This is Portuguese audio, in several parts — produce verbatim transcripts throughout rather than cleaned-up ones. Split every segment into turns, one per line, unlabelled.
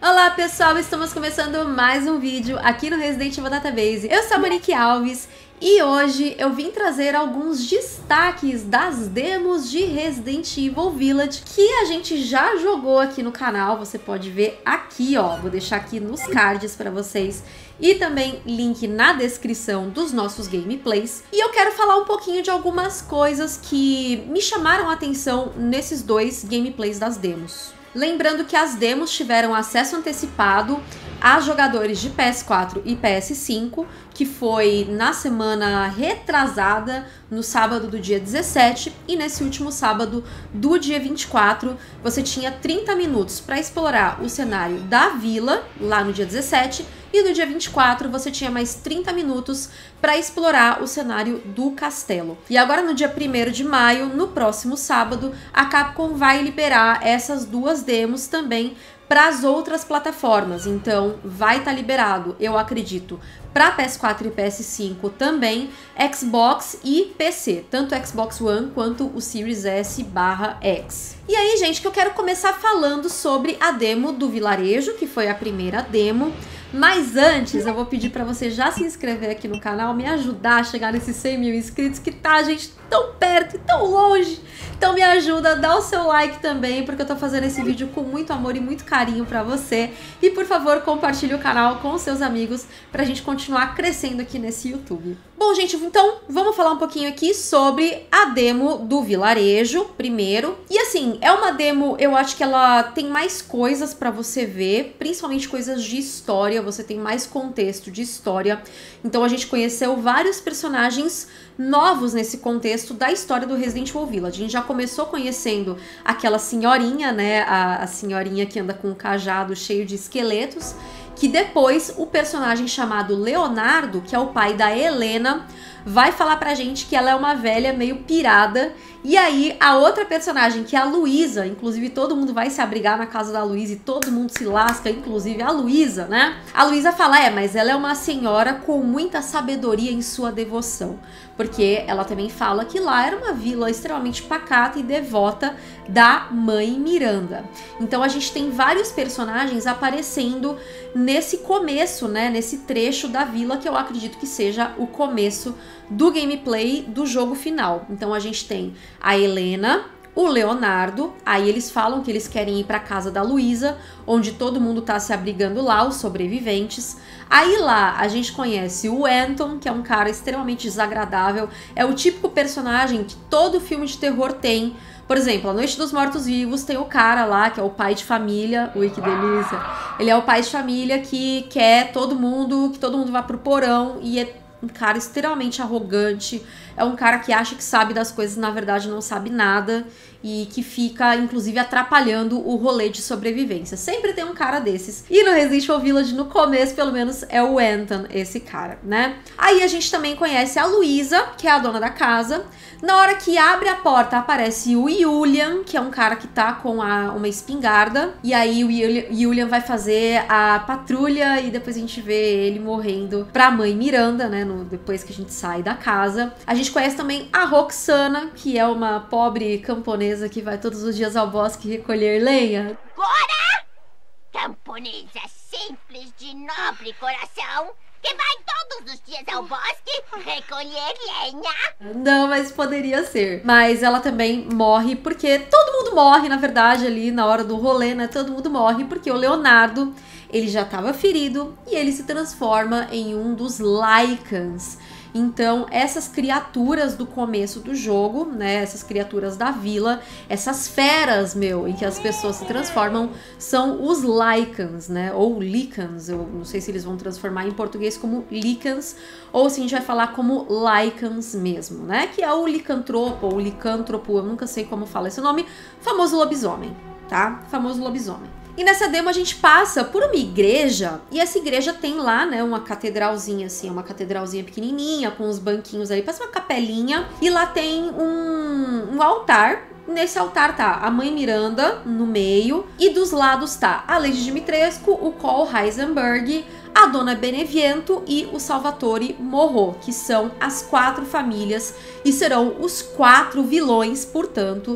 Olá pessoal, estamos começando mais um vídeo aqui no Resident Evil Database. Eu sou a Monique Alves e hoje eu vim trazer alguns destaques das demos de Resident Evil Village que a gente já jogou aqui no canal. Você pode ver aqui, ó, vou deixar aqui nos cards para vocês e também link na descrição dos nossos gameplays. E eu quero falar um pouquinho de algumas coisas que me chamaram a atenção nesses dois gameplays das demos. Lembrando que as demos tiveram acesso antecipado a jogadores de P S quatro e P S cinco, que foi na semana retrasada, no sábado do dia dezessete, e nesse último sábado do dia vinte e quatro, você tinha trinta minutos para explorar o cenário da vila, lá no dia dezessete, e no dia vinte e quatro você tinha mais trinta minutos para explorar o cenário do castelo. E agora no dia primeiro de maio, no próximo sábado, a Capcom vai liberar essas duas demos também para as outras plataformas. Então vai estar liberado, eu acredito, para P S quatro e P S cinco também, Xbox e P C, tanto o Xbox One quanto o Series S barra X. E aí, gente, que eu quero começar falando sobre a demo do vilarejo, que foi a primeira demo. Mas antes, eu vou pedir para você já se inscrever aqui no canal, me ajudar a chegar nesses cem mil inscritos, que tá, gente, tão perto e tão longe. Então me ajuda, dá o seu like também, porque eu tô fazendo esse vídeo com muito amor e muito carinho pra você. E por favor, compartilhe o canal com seus amigos pra gente continuar crescendo aqui nesse YouTube. Bom, gente, então vamos falar um pouquinho aqui sobre a demo do vilarejo primeiro. E assim, é uma demo, eu acho que ela tem mais coisas pra você ver, principalmente coisas de história, você tem mais contexto de história. Então a gente conheceu vários personagens novos nesse contexto da história do Resident Evil Village. A gente já começou conhecendo aquela senhorinha, né, a, a senhorinha que anda com um cajado cheio de esqueletos, que depois o personagem chamado Leonardo, que é o pai da Helena, vai falar pra gente que ela é uma velha meio pirada. E aí a outra personagem, que é a Luísa, inclusive todo mundo vai se abrigar na casa da Luísa e todo mundo se lasca, inclusive a Luísa, né? A Luísa fala, é, mas ela é uma senhora com muita sabedoria em sua devoção. Porque ela também fala que lá era uma vila extremamente pacata e devota da mãe Miranda. Então a gente tem vários personagens aparecendo nesse começo, né? Nesse trecho da vila, que eu acredito que seja o começo do gameplay do jogo final. Então a gente tem a Helena, o Leonardo, aí eles falam que eles querem ir para casa da Luísa, onde todo mundo tá se abrigando lá, os sobreviventes. Aí lá a gente conhece o Anton, que é um cara extremamente desagradável, é o típico personagem que todo filme de terror tem. Por exemplo, A Noite dos Mortos-Vivos tem o cara lá, que é o pai de família. Ui, que delícia. Ele é o pai de família que quer todo mundo, que todo mundo vá pro porão, e é um cara extremamente arrogante, é um cara que acha que sabe das coisas, na verdade não sabe nada, e que fica, inclusive, atrapalhando o rolê de sobrevivência. Sempre tem um cara desses. E no Resident Evil Village, no começo, pelo menos, é o Anton, esse cara, né? Aí a gente também conhece a Luísa, que é a dona da casa. Na hora que abre a porta, aparece o Julian, que é um cara que tá com a, uma espingarda. E aí o Julian vai fazer a patrulha e depois a gente vê ele morrendo pra mãe Miranda, né? No, depois que a gente sai da casa. A gente conhece também a Roxana, que é uma pobre camponesa que vai todos os dias ao bosque recolher lenha.
Bora! Camponesa simples de nobre coração, que vai todos os dias ao bosque recolher lenha.
Não, mas poderia ser. Mas ela também morre porque todo mundo morre, na verdade, ali na hora do rolê, né? Todo mundo morre porque o Leonardo, ele já estava ferido e ele se transforma em um dos Lycans. Então, essas criaturas do começo do jogo, né, essas criaturas da vila, essas feras, meu, em que as pessoas se transformam, são os Lycans, né, ou Lycans, eu não sei se eles vão transformar em português como Lycans, ou se a gente vai falar como Lycans mesmo, né, que é o licantropo, ou licântropo, eu nunca sei como fala esse nome, famoso lobisomem, tá, famoso lobisomem. E nessa demo a gente passa por uma igreja, e essa igreja tem lá, né, uma catedralzinha assim, uma catedralzinha pequenininha, com os banquinhos ali, parece uma capelinha, e lá tem um, um altar. Nesse altar tá a mãe Miranda no meio, e dos lados tá a Lady Dimitrescu, o Cole Heisenberg, a Dona Beneviento e o Salvatore Morro, que são as quatro famílias e serão os quatro vilões, portanto,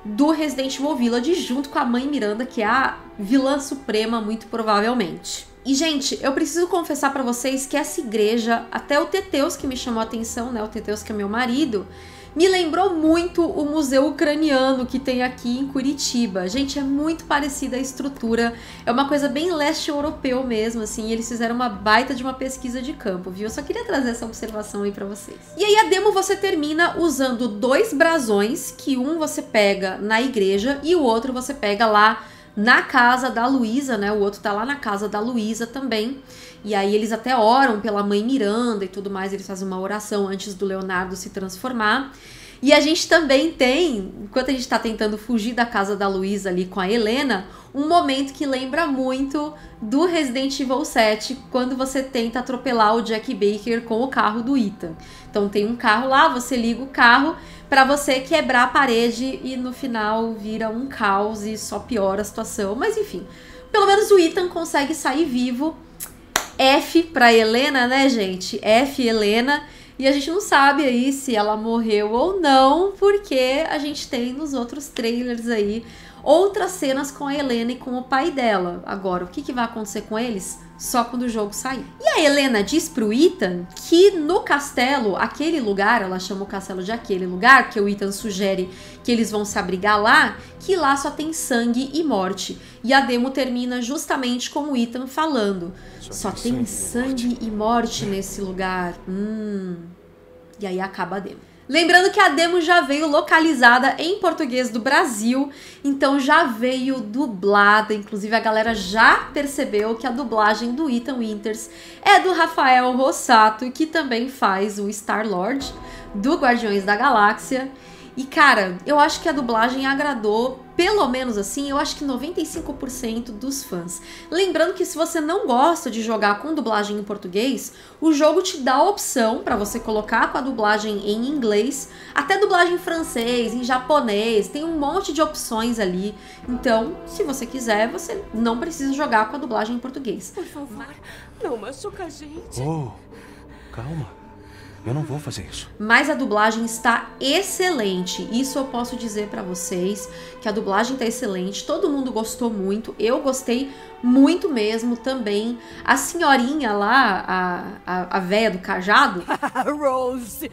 do Resident Evil Village, junto com a mãe Miranda, que é a vilã suprema, muito provavelmente. E, gente, eu preciso confessar pra vocês que essa igreja, até o Teteus que me chamou a atenção, né, o Teteus que é meu marido, me lembrou muito o Museu Ucraniano que tem aqui em Curitiba. Gente, é muito parecida a estrutura, é uma coisa bem leste europeu mesmo, assim, e eles fizeram uma baita de uma pesquisa de campo, viu? Eu só queria trazer essa observação aí pra vocês. E aí a demo você termina usando dois brasões, que um você pega na igreja e o outro você pega lá na casa da Luísa, né? O outro tá lá na casa da Luísa também. E aí eles até oram pela mãe Miranda e tudo mais, eles fazem uma oração antes do Leonardo se transformar. E a gente também tem, enquanto a gente tá tentando fugir da casa da Luísa ali com a Helena, um momento que lembra muito do Resident Evil sete, quando você tenta atropelar o Jack Baker com o carro do Ethan. Então tem um carro lá, você liga o carro pra você quebrar a parede e no final vira um caos e só piora a situação. Mas enfim, pelo menos o Ethan consegue sair vivo. F pra Helena, né, gente? F Helena. E a gente não sabe aí se ela morreu ou não, porque a gente tem nos outros trailers aí outras cenas com a Helena e com o pai dela. Agora, o que, que vai acontecer com eles? Só quando o jogo sair. E a Helena diz pro Ethan que no castelo, aquele lugar, ela chama o castelo de aquele lugar, que o Ethan sugere que eles vão se abrigar lá, que lá só tem sangue e morte. E a demo termina justamente com o Ethan falando: só tem sangue e morte nesse lugar. Hum. E aí acaba a demo. Lembrando que a demo já veio localizada em português do Brasil, então já veio dublada, inclusive a galera já percebeu que a dublagem do Ethan Winters é do Rafael Rossato, que também faz o Star-Lord do Guardiões da Galáxia. E cara, eu acho que a dublagem agradou, pelo menos assim, eu acho que noventa e cinco por cento dos fãs. Lembrando que se você não gosta de jogar com dublagem em português, o jogo te dá a opção para você colocar com a dublagem em inglês, até dublagem em francês, em japonês, tem um monte de opções ali. Então, se você quiser, você não precisa jogar com a dublagem em português.
Por favor, não machuca a gente.
Oh, calma. Eu não vou fazer isso.
Mas a dublagem está excelente. Isso eu posso dizer pra vocês, que a dublagem tá excelente. Todo mundo gostou muito. Eu gostei muito mesmo também. A senhorinha lá, a, a, a véia do cajado.
Rose!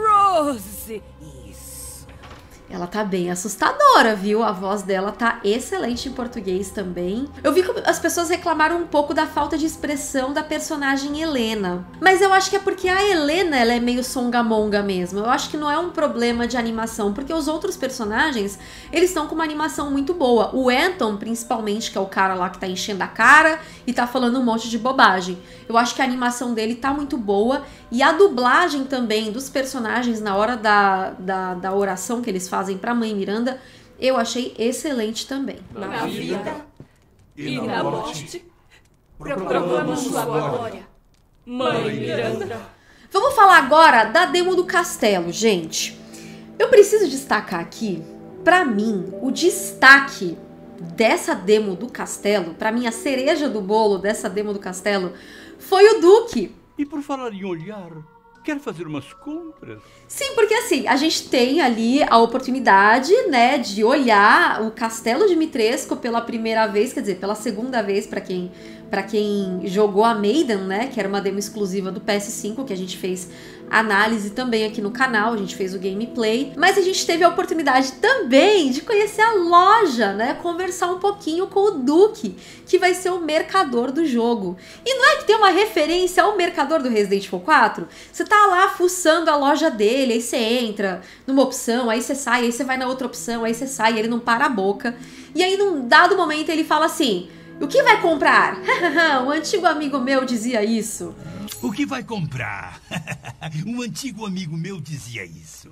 Rose! Isso.
Ela tá bem assustadora, viu? A voz dela tá excelente em português também. Eu vi que as pessoas reclamaram um pouco da falta de expressão da personagem Helena. Mas eu acho que é porque a Helena, ela é meio songamonga mesmo. Eu acho que não é um problema de animação, porque os outros personagens, eles estão com uma animação muito boa. O Anton, principalmente, que é o cara lá que tá enchendo a cara e tá falando um monte de bobagem. Eu acho que a animação dele tá muito boa. E a dublagem também dos personagens na hora da, da, da oração que eles fazem pra mãe Miranda, eu achei excelente também.
Na, na vida, vida e na morte, proclamamos sua glória, mãe Miranda.
Vamos falar agora da demo do castelo, gente. Eu preciso destacar aqui, pra mim, o destaque dessa demo do castelo, pra mim a cereja do bolo dessa demo do castelo, foi o Duque.
E por falar em olhar, quer fazer umas compras?
Sim, porque assim, a gente tem ali a oportunidade, né, de olhar o Castelo Dimitrescu pela primeira vez, quer dizer, pela segunda vez para quem, para quem jogou a Maiden, né, que era uma demo exclusiva do P S cinco, que a gente fez análise também aqui no canal, a gente fez o gameplay, mas a gente teve a oportunidade também de conhecer a loja, né, conversar um pouquinho com o Duque, que vai ser o mercador do jogo. E não é que tem uma referência ao mercador do Resident Evil quatro? Você tá lá fuçando a loja dele, aí você entra numa opção, aí você sai, aí você vai na outra opção, aí você sai, ele não para a boca. E aí num dado momento ele fala assim: o que vai comprar? Um antigo amigo meu dizia isso.
O que vai comprar? Um antigo amigo meu dizia isso.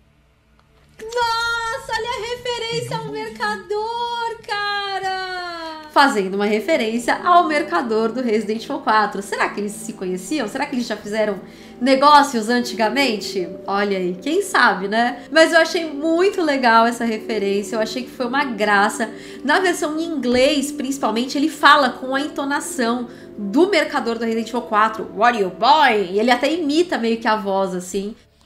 Nossa, olha a referência ao mercador, cara! Fazendo uma referência ao mercador do Resident Evil quatro. Será que eles se conheciam? Será que eles já fizeram negócios antigamente? Olha aí, quem sabe, né? Mas eu achei muito legal essa referência, eu achei que foi uma graça. Na versão em inglês, principalmente, ele fala com a entonação do mercador do Resident Evil quatro. What are you buying? E ele até imita meio que a voz, assim.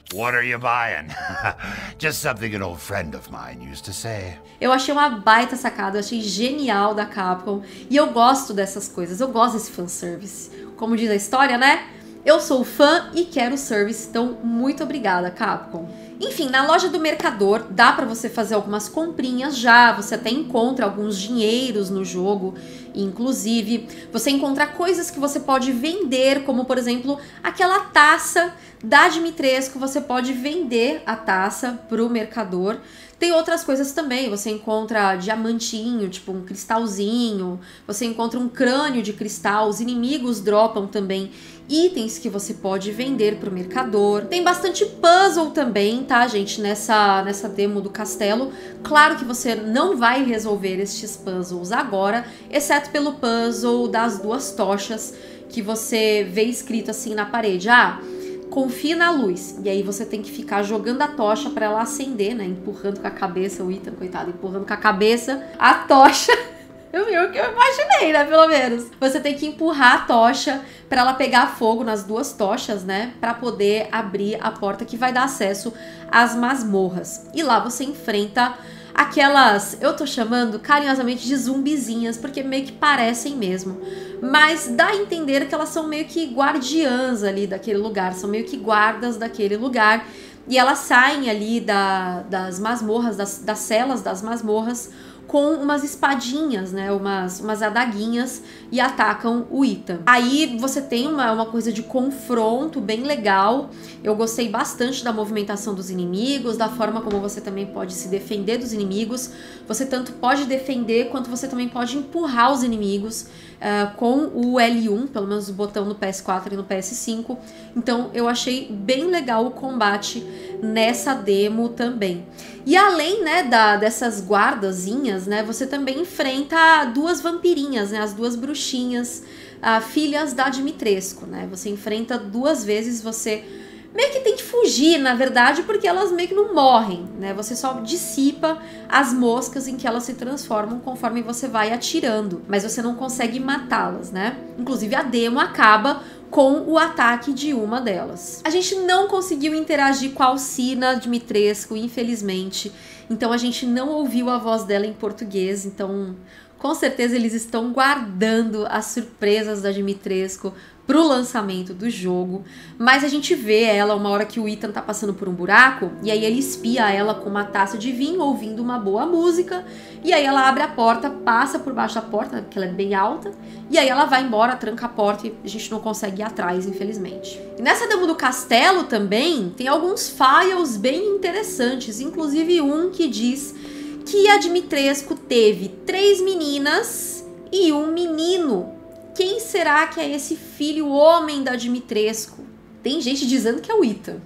What are you buying? Just something an old friend of mine used to say.
Eu achei uma baita sacada, eu achei genial da Capcom. E eu gosto dessas coisas, eu gosto desse fanservice. Como diz a história, né? Eu sou fã e quero service, então muito obrigada, Capcom. Enfim, na loja do Mercador dá pra você fazer algumas comprinhas já, você até encontra alguns dinheiros no jogo, inclusive você encontra coisas que você pode vender, como por exemplo, aquela taça da Dimitrescu, você pode vender a taça pro Mercador. Tem outras coisas também, você encontra diamantinho, tipo um cristalzinho, você encontra um crânio de cristal, os inimigos dropam também itens que você pode vender pro mercador. Tem bastante puzzle também, tá, gente, nessa, nessa demo do castelo. Claro que você não vai resolver estes puzzles agora, exceto pelo puzzle das duas tochas, que você vê escrito assim na parede, ah, confia na luz. E aí você tem que ficar jogando a tocha pra ela acender, né, empurrando com a cabeça, o Ethan, coitado, empurrando com a cabeça a tocha. Eu vi o que eu imaginei, né, pelo menos. Você tem que empurrar a tocha pra ela pegar fogo nas duas tochas, né, pra poder abrir a porta que vai dar acesso às masmorras. E lá você enfrenta aquelas, eu tô chamando carinhosamente de zumbizinhas, porque meio que parecem mesmo. Mas dá a entender que elas são meio que guardiãs ali daquele lugar, são meio que guardas daquele lugar. E elas saem ali da, das masmorras, das, das celas das masmorras, com umas espadinhas, né, umas, umas adaguinhas, e atacam o Ethan. Aí você tem uma, uma coisa de confronto bem legal. Eu gostei bastante da movimentação dos inimigos, da forma como você também pode se defender dos inimigos. Você tanto pode defender, quanto você também pode empurrar os inimigos uh, com o L um, pelo menos o botão no P S quatro e no P S cinco. Então eu achei bem legal o combate nessa demo também. E além, né, da, dessas guardazinhas, né, você também enfrenta duas vampirinhas, né, as duas bruxinhas, uh, filhas da Dimitrescu, né, você enfrenta duas vezes, você meio que tem que fugir, na verdade, porque elas meio que não morrem, né, você só dissipa as moscas em que elas se transformam conforme você vai atirando, mas você não consegue matá-las, né, inclusive a demo acaba com o ataque de uma delas. A gente não conseguiu interagir com a Alcina Dimitrescu, infelizmente, então a gente não ouviu a voz dela em português, então com certeza eles estão guardando as surpresas da Dimitrescu pro lançamento do jogo, mas a gente vê ela uma hora que o Ethan tá passando por um buraco, e aí ele espia ela com uma taça de vinho, ouvindo uma boa música, e aí ela abre a porta, passa por baixo da porta, porque ela é bem alta, e aí ela vai embora, tranca a porta e a gente não consegue ir atrás, infelizmente. E nessa demo do castelo também, tem alguns files bem interessantes, inclusive um que diz que a Dimitrescu teve três meninas e um menino. Quem será que é esse filho homem da Dimitrescu? Tem gente dizendo que é o Ethan.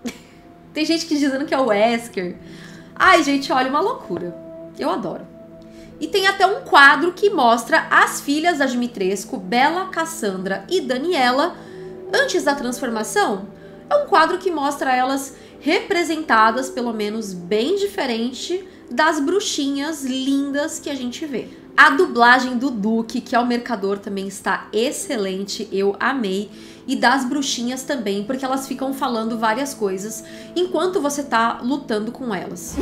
Tem gente que dizendo que é o Wesker. Ai, gente, olha, uma loucura. Eu adoro. E tem até um quadro que mostra as filhas da Dimitrescu, Bela, Cassandra e Daniela, antes da transformação. É um quadro que mostra elas representadas, pelo menos bem diferente das bruxinhas lindas que a gente vê. A dublagem do Duque, que é o mercador, também está excelente, eu amei. E das bruxinhas também, porque elas ficam falando várias coisas enquanto você tá lutando com elas.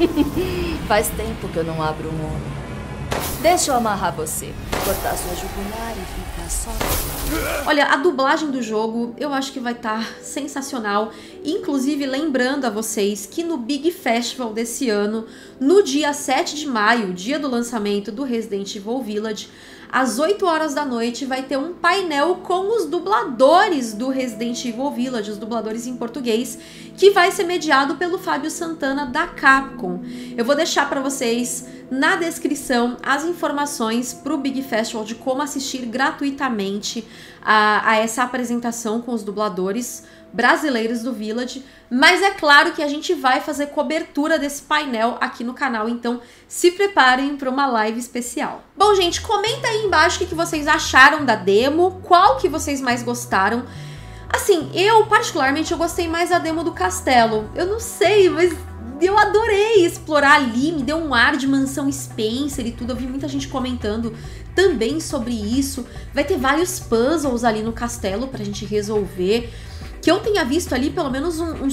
Faz tempo que eu não abro um homem. Deixa eu amarrar você, cortar sua jugular e ficar só...
Olha, a dublagem do jogo eu acho que vai estar sensacional. Inclusive, lembrando a vocês que no Big Festival desse ano, no dia sete de maio, dia do lançamento do Resident Evil Village, às oito horas da noite vai ter um painel com os dubladores do Resident Evil Village, os dubladores em português, que vai ser mediado pelo Fábio Santana da Capcom. Eu vou deixar para vocês na descrição as informações para o Big Festival de como assistir gratuitamente a, a essa apresentação com os dubladores brasileiros do Village, mas é claro que a gente vai fazer cobertura desse painel aqui no canal, então se preparem para uma live especial. Bom, gente, comenta aí embaixo o que, que vocês acharam da demo, qual que vocês mais gostaram. Assim, eu particularmente eu gostei mais da demo do castelo, eu não sei, mas eu adorei explorar ali, me deu um ar de mansão Spencer e tudo, eu vi muita gente comentando também sobre isso. Vai ter vários puzzles ali no castelo pra gente resolver, que eu tenha visto ali pelo menos um, uns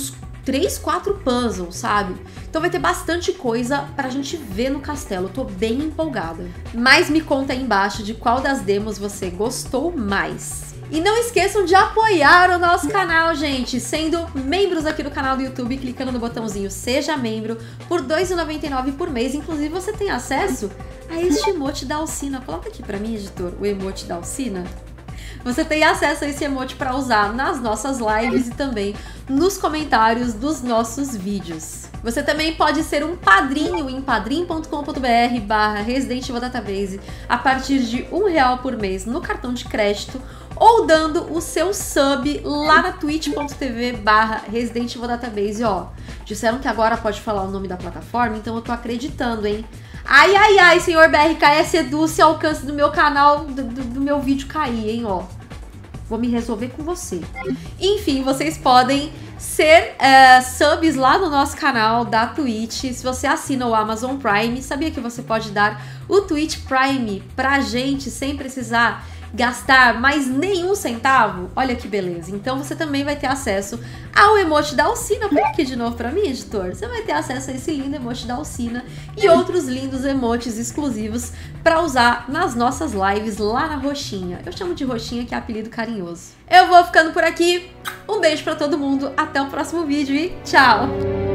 três, quatro puzzles, sabe? Então vai ter bastante coisa pra gente ver no castelo. Eu tô bem empolgada. Mas me conta aí embaixo de qual das demos você gostou mais. E não esqueçam de apoiar o nosso canal, gente, sendo membros aqui do canal do YouTube, clicando no botãozinho Seja Membro, por dois reais e noventa e nove centavos por mês. Inclusive, você tem acesso a este emote da Alcina. Coloca aqui pra mim, editor, o emote da Alcina. Você tem acesso a esse emote para usar nas nossas lives e também nos comentários dos nossos vídeos. Você também pode ser um padrinho em padrim ponto com ponto br barra Resident Evil Database a partir de um real por mês no cartão de crédito ou dando o seu sub lá na twitch ponto tv barra Resident Evil Database. Ó, disseram que agora pode falar o nome da plataforma, então eu tô acreditando, hein? Ai, ai, ai, senhor B R K S Edu, se alcance do meu canal, do, do, do meu vídeo cair, hein, ó. Vou me resolver com você. Enfim, vocês podem ser uh, subs lá no nosso canal da Twitch. Se você assina o Amazon Prime, sabia que você pode dar o Twitch Prime pra gente sem precisar gastar mais nenhum centavo? Olha que beleza. Então você também vai ter acesso ao emote da Alcina. Põe aqui de novo pra mim, editor. Você vai ter acesso a esse lindo emote da Alcina e outros lindos emotes exclusivos pra usar nas nossas lives lá na Roxinha. Eu chamo de Roxinha, que é apelido carinhoso. Eu vou ficando por aqui. Um beijo pra todo mundo. Até o próximo vídeo e tchau!